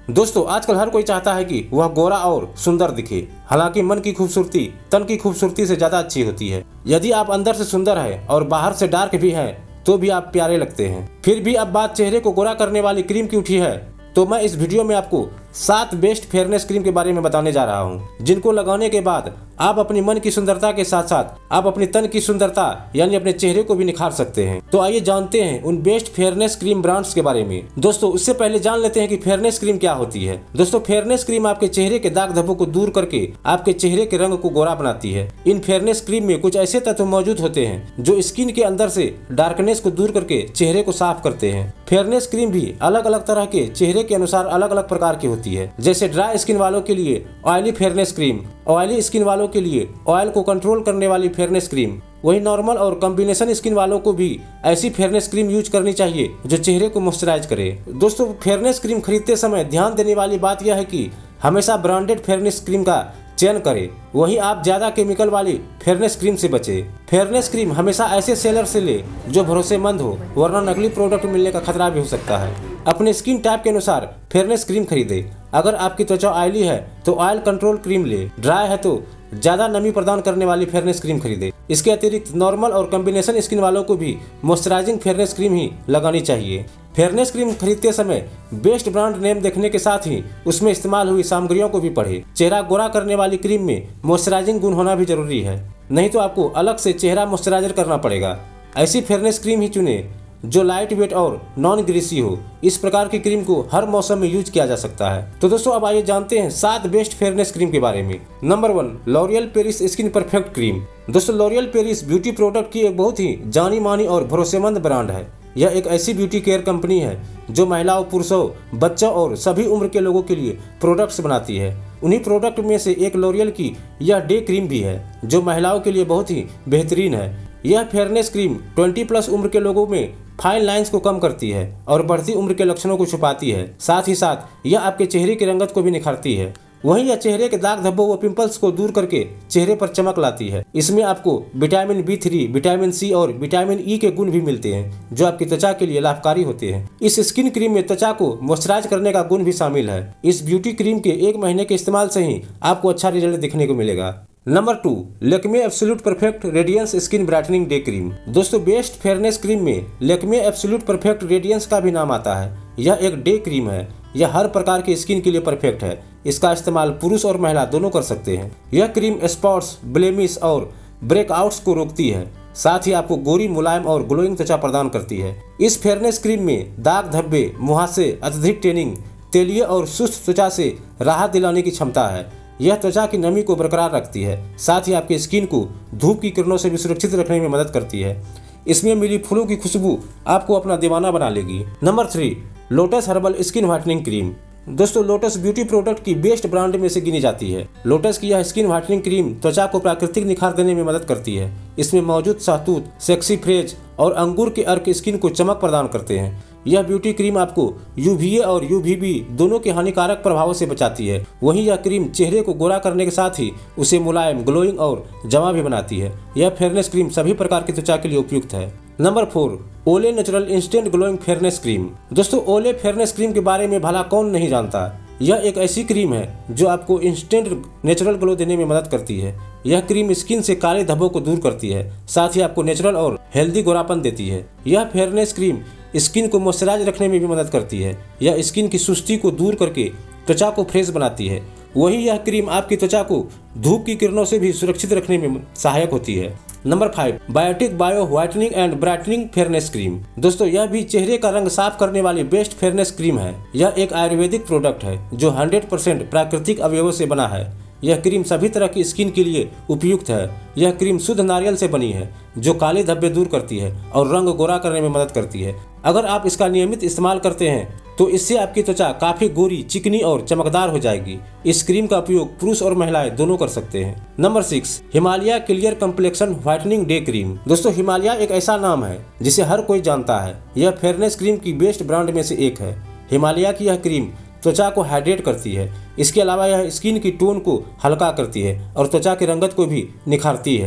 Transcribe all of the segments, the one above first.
दोस्तों आजकल हर कोई चाहता है कि वह गोरा और सुंदर दिखे। हालांकि मन की खूबसूरती तन की खूबसूरती से ज्यादा अच्छी होती है। यदि आप अंदर से सुंदर है और बाहर से डार्क भी हैं तो भी आप प्यारे लगते हैं। फिर भी अब बात चेहरे को गोरा करने वाली क्रीम की उठी है तो मैं इस वीडियो में आपको 7 बेस्ट फेयरनेस क्रीम के बारे में बताने जा रहा हूं, जिनको लगाने के बाद आप अपनी मन की सुंदरता के साथ साथ आप अपनी तन की सुंदरता यानी अपने चेहरे को भी निखार सकते हैं। तो आइए जानते हैं उन बेस्ट फेयरनेस क्रीम ब्रांड्स के बारे में। दोस्तों उससे पहले जान लेते हैं कि फेयरनेस क्रीम क्या होती है। दोस्तों फेयरनेस क्रीम आपके चेहरे के दाग धब्बों को दूर करके आपके चेहरे के रंग को गोरा बनाती है। इन फेयरनेस क्रीम में कुछ ऐसे तत्व मौजूद होते हैं जो स्किन के अंदर से डार्कनेस को दूर करके चेहरे को साफ करते हैं। फेयरनेस क्रीम भी अलग अलग तरह के चेहरे के अनुसार अलग अलग प्रकार की होती है। जैसे ड्राई स्किन वालों के लिए oily fairness cream, oily skin वालों के लिए ऑयल को कंट्रोल करने वाली फेयरनेस क्रीम, वही नॉर्मल और कॉम्बिनेशन स्किन वालों को भी ऐसी फेयरनेस क्रीम यूज करनी चाहिए जो चेहरे को मॉइस्चराइज करे। दोस्तों फेयरनेस क्रीम खरीदते समय ध्यान देने वाली बात यह है कि हमेशा ब्रांडेड फेयरनेस क्रीम का चयन करें। वहीं आप ज्यादा केमिकल वाली फेयरनेस क्रीम से बचें। फेयरनेस क्रीम हमेशा ऐसे सेलर से ले जो भरोसेमंद हो, वरना नकली प्रोडक्ट मिलने का खतरा भी हो सकता है। अपने स्किन टाइप के अनुसार फेयरनेस क्रीम खरीदे। अगर आपकी त्वचा ऑयली है तो ऑयल कंट्रोल क्रीम ले, ड्राई है तो ज्यादा नमी प्रदान करने वाली फेयरनेस क्रीम खरीदे। इसके अतिरिक्त नॉर्मल और कॉम्बिनेशन स्किन वालों को भी मॉइस्चराइजिंग फेयरनेस क्रीम ही लगानी चाहिए। फेयरनेस क्रीम खरीदते समय बेस्ट ब्रांड नेम देखने के साथ ही उसमें इस्तेमाल हुई सामग्रियों को भी पढ़े। चेहरा गोरा करने वाली क्रीम में मॉइस्चराइजिंग गुण होना भी जरूरी है, नहीं तो आपको अलग से चेहरा मॉइस्चराइजर करना पड़ेगा। ऐसी फेयरनेस क्रीम ही चुने जो लाइट वेट और नॉन ग्रीसी हो। इस प्रकार की क्रीम को हर मौसम में यूज किया जा सकता है। तो दोस्तों अब आइए जानते हैं 7 बेस्ट फेयरनेस क्रीम के बारे में। Number 1 L'Oreal Paris skin perfect cream. दोस्तों लॉरियल पेरिस ब्यूटी प्रोडक्ट की एक बहुत ही जानी मानी और भरोसेमंद ब्रांड है। यह एक ऐसी ब्यूटी केयर कंपनी है जो महिलाओं, पुरुषों, बच्चों और सभी उम्र के लोगों के लिए प्रोडक्ट्स बनाती है। उन्हीं प्रोडक्ट में से एक लॉरियल की यह डे क्रीम भी है जो महिलाओं के लिए बहुत ही बेहतरीन है। यह फेयरनेस क्रीम 20+ उम्र के लोगों में फाइन लाइंस को कम करती है और बढ़ती उम्र के लक्षणों को छुपाती है। साथ ही साथ यह आपके चेहरे की रंगत को भी निखारती है। वहीं यह चेहरे के दाग धब्बों व पिंपल्स को दूर करके चेहरे पर चमक लाती है। इसमें आपको विटामिन B3, विटामिन C और विटामिन E के गुण भी मिलते हैं जो आपकी त्वचा के लिए लाभकारी होते हैं। इस स्किन क्रीम में त्वचा को मॉइस्चराइज करने का गुण भी शामिल है। इस ब्यूटी क्रीम के 1 महीने के इस्तेमाल से ही आपको अच्छा रिजल्ट दिखने को मिलेगा। Number 2 Lakme absolute perfect radiance skin brightening day cream. दोस्तों बेस्ट फेयरनेस क्रीम में लैक्मे एब्सोल्यूट परफेक्ट रेडियंस का भी नाम आता है। यह एक डे क्रीम है। यह हर प्रकार की स्किन के लिए परफेक्ट है। इसका इस्तेमाल पुरुष और महिला दोनों कर सकते हैं। यह क्रीम स्पॉट्स, ब्लेमिश और ब्रेकआउट्स को रोकती है। साथ ही आपको गोरी, मुलायम और ग्लोइंग त्वचा प्रदान करती है। इस फेयरनेस क्रीम में दाग धब्बे, मुहासे, अत्यधिक टैनिंग, तेलीय और सुस्त त्वचा से राहत दिलाने की क्षमता है। यह त्वचा की नमी को बरकरार रखती है। साथ ही आपके स्किन को धूप की किरणों से भी सुरक्षित रखने में मदद करती है। इसमें मिली फूलों की खुशबू आपको अपना दीवाना बना लेगी। Number 3 Lotus herbal skin whitening cream. दोस्तों लोटस ब्यूटी प्रोडक्ट की बेस्ट ब्रांड में से गिनी जाती है। लोटस की यह स्किन व्हाइटनिंग क्रीम त्वचा को प्राकृतिक निखार देने में मदद करती है। इसमें मौजूद शहतूत, सेक्सीफ्रेज और अंगूर के अर्क स्किन को चमक प्रदान करते हैं। यह ब्यूटी क्रीम आपको UVA और UVB दोनों के हानिकारक प्रभावों से बचाती है। वहीं यह क्रीम चेहरे को गोरा करने के साथ ही उसे मुलायम, ग्लोइंग और जमा भी बनाती है। यह फेयरनेस क्रीम सभी प्रकार की त्वचा के लिए उपयुक्त है। Number 4 Olay natural instant glowing fairness cream. दोस्तों ओले फेयरनेस क्रीम के बारे में भला कौन नहीं जानता। यह एक ऐसी क्रीम है जो आपको इंस्टेंट नेचुरल ग्लो देने में मदद करती है। यह क्रीम स्किन से काले धब्बों को दूर करती है। साथ ही आपको नेचुरल और हेल्दी गोरापन देती है। यह फेयरनेस क्रीम स्किन को मॉइस्चराइज रखने में भी मदद करती है। यह स्किन की सुस्ती को दूर करके त्वचा को फ्रेश बनाती है। वहीं यह क्रीम आपकी त्वचा को धूप की किरणों से भी सुरक्षित रखने में सहायक होती है। Number 5 Biotique bio whitening and brightening fairness cream. दोस्तों यह भी चेहरे का रंग साफ करने वाली बेस्ट फेयरनेस क्रीम है। यह एक आयुर्वेदिक प्रोडक्ट है जो 100% प्राकृतिक अवयवों से बना है। यह क्रीम सभी तरह की स्किन के लिए उपयुक्त है। यह क्रीम शुद्ध नारियल से बनी है जो काले धब्बे दूर करती है और रंग गोरा करने में मदद करती है। अगर आप इसका नियमित इस्तेमाल करते हैं तो इससे आपकी त्वचा काफी गोरी, चिकनी और चमकदार हो जाएगी। इस क्रीम का उपयोग पुरुष और महिलाएं दोनों कर सकते हैं। Number 6 Himalaya clear complexion whitening day cream. दोस्तों हिमालय एक ऐसा नाम है जिसे हर कोई जानता है। यह फेयरनेस क्रीम की बेस्ट ब्रांड में से एक है। हिमालय की यह क्रीम त्वचा को हाइड्रेट करती है। इसके अलावा यह स्किन की टोन को हल्का करती है और त्वचा की रंगत को भी निखारती है।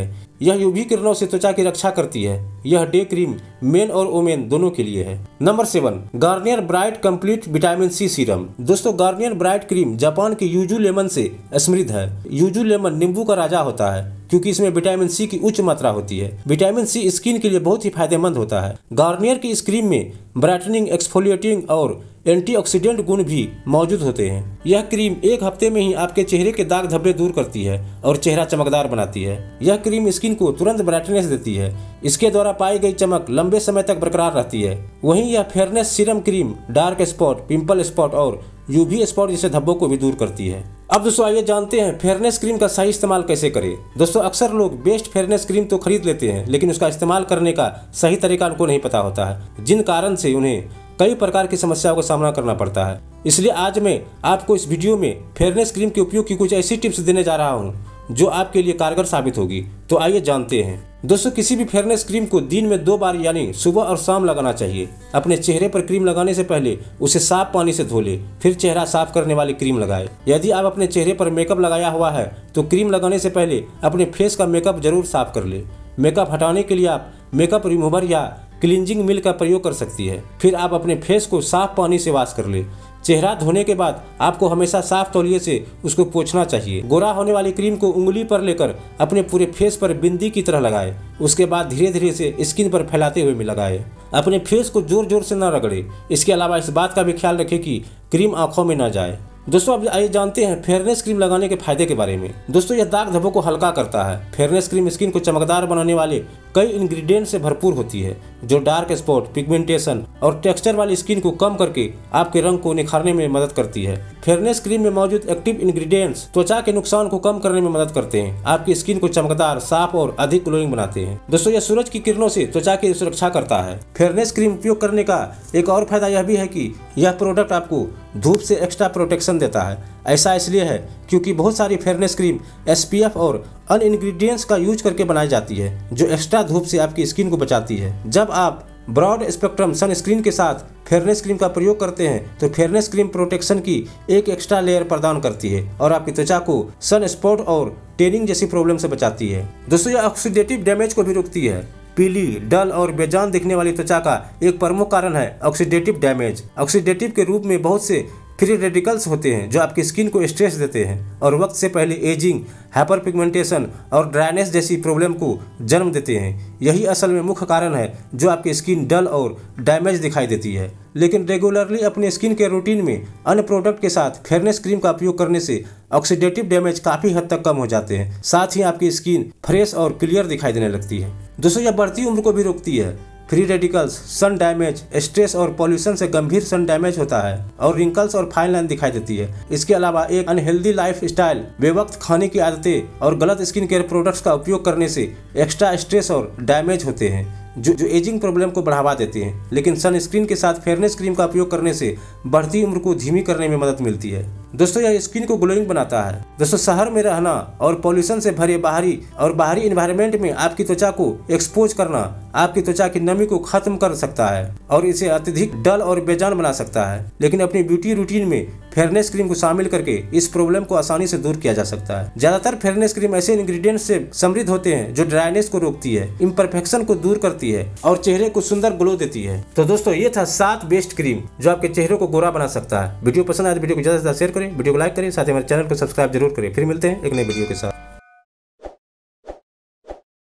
यह यूवी किरणों से त्वचा की रक्षा करती है। यह डे क्रीम मेन और वुमेन दोनों के लिए है। Number 7, Garnier bright complete vitamin C serum. दोस्तों, गार्नियर ब्राइट क्रीम जापान के यूजू लेमन से समृद्ध है। यूजू लेमन नींबू का राजा होता है क्योंकि इसमें विटामिन सी की उच्च मात्रा होती है। विटामिन सी स्किन के लिए बहुत ही फायदेमंद होता है। गार्नियर की इस क्रीम में ब्राइटनिंग, एक्सफोलिएटिंग और एंटीऑक्सीडेंट गुण भी मौजूद होते हैं। यह क्रीम एक हफ्ते में ही आपके चेहरे के दाग धब्बे दूर करती है और चेहरा चमकदार बनाती है। यह क्रीम स्किन को तुरंत ब्राइटनेस देती है। इसके द्वारा पाई गई चमक लंबे समय तक बरकरार रहती है। वहीं यह fairness serum cream dark spot, pimple spot और यूवी स्पॉट जैसे धब्बों को भी दूर करती है। अब दोस्तों आइए जानते हैं फेयरनेस क्रीम का सही इस्तेमाल कैसे करें। दोस्तों, अक्सर लोग बेस्ट फेयरनेस क्रीम तो खरीद लेते हैं, लेकिन उसका इस्तेमाल करने का सही तरीका उनको नहीं पता होता है, जिन कारण से उन्हें कई प्रकार की समस्याओं का सामना करना पड़ता है। इसलिए आज मैं आपको इस वीडियो में फेयरनेस क्रीम के उपयोग की कुछ ऐसी टिप्स देने जा रहा हूँ जो आपके लिए कारगर साबित होगी। तो आइए जानते हैं। दोस्तों, किसी भी फेयरनेस क्रीम को दिन में 2 बार यानी सुबह और शाम लगाना चाहिए। अपने चेहरे पर क्रीम लगाने से पहले उसे साफ पानी से धो ले, फिर चेहरा साफ करने वाली क्रीम लगाए। यदि आप अपने चेहरे पर मेकअप लगाया हुआ है तो क्रीम लगाने से पहले अपने फेस का मेकअप जरूर साफ कर ले। मेकअप हटाने के लिए आप मेकअप रिमूवर या क्लींजिंग मिल्क का प्रयोग कर सकती है। फिर आप अपने फेस को साफ पानी से वॉश कर ले। चेहरा धोने के बाद आपको हमेशा साफ तौलिए से उसको पोंछना चाहिए। गोरा होने वाली क्रीम को उंगली पर लेकर अपने पूरे फेस पर बिंदी की तरह लगाए। उसके बाद धीरे धीरे से स्किन पर फैलाते हुए में लगाए। अपने फेस को जोर जोर से न रगड़े। इसके अलावा इस बात का भी ख्याल रखें कि क्रीम आंखों में न जाए। दोस्तों, अब आइए जानते हैं फेयरनेस क्रीम लगाने के फायदे के बारे में। दोस्तों, यह दाग धब्बों को हल्का करता है। फेयरनेस क्रीम स्किन को चमकदार बनाने वाले कई इंग्रेडिएंट से भरपूर होती है, जो डार्क स्पॉट, पिगमेंटेशन और टेक्सचर वाली स्किन को कम करके आपके रंग को निखारने में मदद करती है। फेयरनेस क्रीम में मौजूद एक्टिव इंग्रेडिएंट्स त्वचा के नुकसान को कम करने में मदद करते हैं, आपकी स्किन को चमकदार, साफ और अधिक ग्लोइंग बनाते हैं। दोस्तों, यह सूरज की किरणों से त्वचा की सुरक्षा करता है। फेयरनेस क्रीम उपयोग करने का एक और फायदा यह भी है कि यह प्रोडक्ट आपको धूप से एक्स्ट्रा प्रोटेक्शन देता है। ऐसा इसलिए है क्योंकि बहुत सारी फेयरनेस क्रीम SPF और अन्य इंग्रेडिएंट्स का यूज करके बनाई जाती है, जो एक्स्ट्रा धूप से आपकी स्किन को बचाती है। जब आप ब्रॉड स्पेक्ट्रम सनस्क्रीन के साथ फेयरनेस क्रीम का प्रयोग करते हैं तो फेयरनेस क्रीम प्रोटेक्शन की एक एक्स्ट्रा लेयर प्रदान करती है और आपकी त्वचा को सन स्पॉट और टेनिंग जैसी प्रॉब्लम से बचाती है। दोस्तों, यह ऑक्सीडेटिव डैमेज को भी रोकती है। पीली, डल और बेजान दिखने वाली त्वचा का एक प्रमुख कारण है ऑक्सीडेटिव डैमेज। ऑक्सीडेटिव के रूप में बहुत से फ्री रेडिकल्स होते हैं जो आपकी स्किन को स्ट्रेस देते हैं और वक्त से पहले एजिंग, हाइपर पिगमेंटेशन और ड्राइनेस जैसी प्रॉब्लम को जन्म देते हैं। यही असल में मुख्य कारण है जो आपकी स्किन डल और डैमेज दिखाई देती है। लेकिन रेगुलरली अपने स्किन के रूटीन में अन्य प्रोडक्ट के साथ फेयरनेस क्रीम का उपयोग करने से ऑक्सीडेटिव डैमेज काफ़ी हद तक कम हो जाते हैं। साथ ही आपकी स्किन फ्रेश और क्लियर दिखाई देने लगती है। दोस्तों, यह बढ़ती उम्र को भी रोकती है। Free radicals, sun damage, stress और पॉल्यूशन से गंभीर सन डैमेज होता है और रिंकल्स और फाइन लाइन दिखाई देती है। इसके अलावा एक अनहेल्दी लाइफ स्टाइल, बेवक्त खाने की आदतें और गलत स्किन केयर प्रोडक्ट्स का उपयोग करने से एक्स्ट्रा स्ट्रेस और डैमेज होते हैं जो एजिंग प्रॉब्लम को बढ़ावा देते हैं। लेकिन सनस्क्रीन के साथ फेयरनेस क्रीम का उपयोग करने से बढ़ती उम्र को धीमी करने में मदद मिलती है। दोस्तों, यह स्किन को ग्लोइंग बनाता है। दोस्तों, शहर में रहना और पॉल्यूशन से भरे बाहरी एनवायरनमेंट में आपकी त्वचा को एक्सपोज करना आपकी त्वचा की नमी को खत्म कर सकता है और इसे अत्यधिक डल और बेजान बना सकता है। लेकिन अपनी ब्यूटी रूटीन में फेयरनेस क्रीम को शामिल करके इस प्रॉब्लम को आसानी से दूर किया जा सकता है। ज्यादातर फेयरनेस क्रीम ऐसे इंग्रेडिएंट्स से समृद्ध होते हैं जो ड्राइनेस को रोकती है, इम्परफेक्शन को दूर करती है और चेहरे को सुंदर ग्लो देती है। तो दोस्तों, ये था 7 बेस्ट क्रीम जो आपके चेहरे को गोरा बना सकता है। वीडियो पसंद आए तो वीडियो को ज्यादा से ज्यादा शेयर करें, वीडियो को लाइक करें, साथ ही हमारे चैनल को सब्सक्राइब जरूर करें। फिर मिलते हैं एक नई वीडियो के साथ।